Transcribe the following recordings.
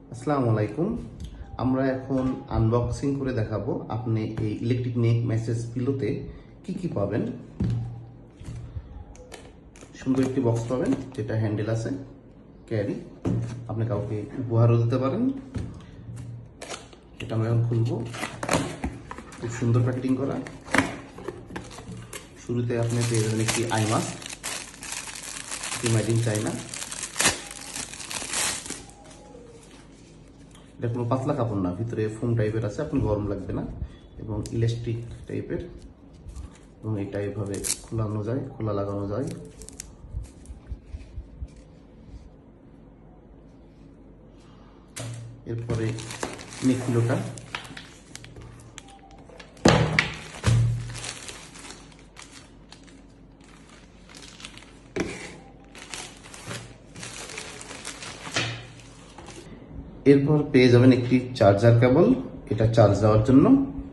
আসসালামু আলাইকুম। আমরা এখন আনবক্সিং করে দেখাবো আপনি এই ইলেকট্রিক নেক মেসেজ পিলোতে কি পাবেন। সুন্দর একটি বক্স পাবেন যেটা হ্যান্ডেল আছে, ক্যারি, আপনি কাউকে উপহারও দিতে পারেন। এটা আমরা এখন খুলবো। খুব সুন্দর প্যাকেটিং করা। শুরুতে আপনি পেয়ে যাবেন একটি eye mask, made in China. এটা কোনো পাতলা কাপড় না, ভিতরে ফোম টাইপের আছে, আপনার গরম লাগবে না এবং ইলাস্টিক টাইপের, এবং এটা এইভাবে খোলানো যায়, খোলা লাগানো যায়। এরপরে নেক পিলোটা, এরপর পেয়ে যাবেন একটি চার্জার কেবল, এটা চার্জ দেওয়ার জন্য।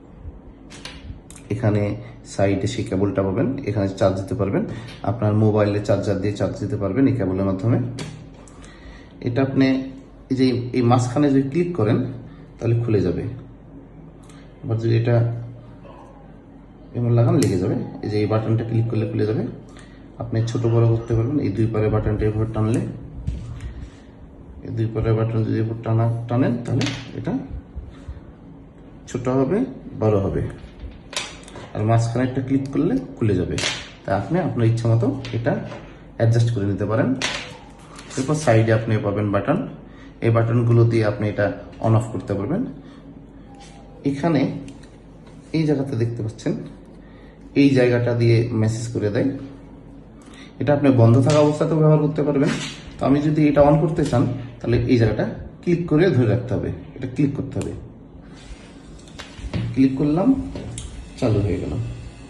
এখানে সাইডে সেই কেবলটা পাবেন, এখানে চার্জ দিতে পারবেন, আপনার মোবাইলে চার্জার দিয়ে চার্জ দিতে পারবেন এই কেবলের মাধ্যমে। এটা আপনি এই যে এই মাঝখানে যদি ক্লিক করেন তাহলে খুলে যাবে, আবার যদি এটা এমন লাগান লেগে যাবে। এই যে এই বাটনটা ক্লিক করলে খুলে যাবে, আপনি ছোট বড় করতে পারবেন। এই দুই পারে বাটনটা এভাবে টানলে, এই দুই পারে বাটন যদি টানেন তাহলে এটা ছোট হবে, বড় হবে, আর মাঝখানে একটা ক্লিক করলে খুলে যাবে। তা আপনি আপনার ইচ্ছা মতো এটা অ্যাডজাস্ট করে নিতে পারেন। এরপর সাইডে আপনি পাবেন বাটন, এই বাটনগুলো দিয়ে আপনি এটা অন অফ করতে পারবেন। এখানে এই জায়গাতে দেখতে পাচ্ছেন, এই জায়গাটা দিয়ে মেসেজ করে দেয়। এটা আপনি বন্ধ থাকা অবস্থাতেও ব্যবহার করতে পারবেন। তো আমি যদি এটা অন করতে চান তাহলে এই জায়গাটা ক্লিক করে ধরে রাখতে হবে, এটা ক্লিক করতে হবে। ক্লিক করলাম, চালু হয়ে গেল।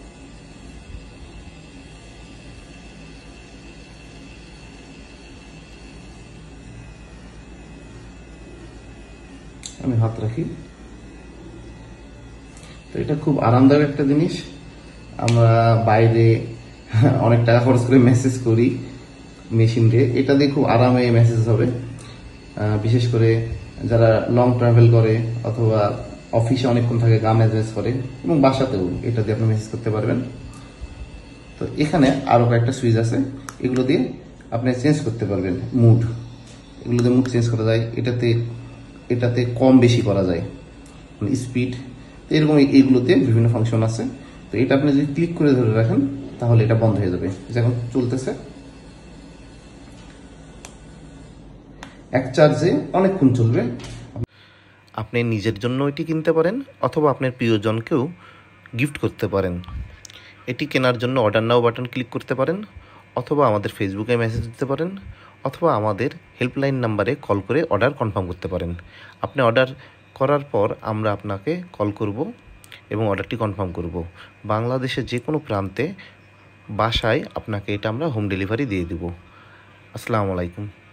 আমি হাত রাখি। তো এটা খুব আরামদায়ক একটা জিনিস। আমরা বাইরে অনেক টাকা খরচ করে মেসেজ করি মেশিন দিয়ে, এটা দিয়ে খুব আরামে মেসেজ হবে। বিশেষ করে যারা লং ট্রাভেল করে অথবা অফিসে অনেকক্ষণ থাকে, গা মেসেজ করে, এবং বাসাতেও এটা দিয়ে আপনি মেসেজ করতে পারবেন। তো এখানে আরো কয়েকটা সুইচ আছে, এগুলো দিয়ে আপনি চেঞ্জ করতে পারবেন মুড। এগুলো দিয়ে মুড চেঞ্জ করা যায়, এটাতে কম বেশি করা যায়, মানে স্পিড। তো এরকম এইগুলোতে বিভিন্ন ফাংশন আছে। তো এটা আপনি যদি ক্লিক করে ধরে রাখেন তাহলে এটা বন্ধ হয়ে যাবে। যখন চলতেছে, এক চার্জে অনেকক্ষণ চলবে। আপনি নিজের জন্য এটি কিনতে পারেন অথবা আপনার প্রিয়জনকেও গিফট করতে পারেন। এটি কেনার জন্য অর্ডার নাও বাটন ক্লিক করতে পারেন, অথবা আমাদের ফেসবুকে মেসেজ দিতে পারেন, অথবা আমাদের হেল্পলাইন নাম্বারে কল করে অর্ডার কনফার্ম করতে পারেন। আপনি অর্ডার করার পর আমরা আপনাকে কল করব এবং অর্ডারটি কনফার্ম করব। বাংলাদেশের যে কোনো প্রান্তে বাসায় আপনাকে এটা আমরা হোম ডেলিভারি দিয়ে দেব। আসসালামু আলাইকুম।